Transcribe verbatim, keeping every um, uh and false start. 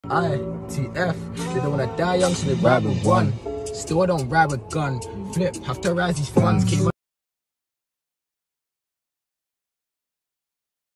I T F, they don't wanna die young, so they ride with one. Still I don't ride with gun. Flip, have to rise these funds. Came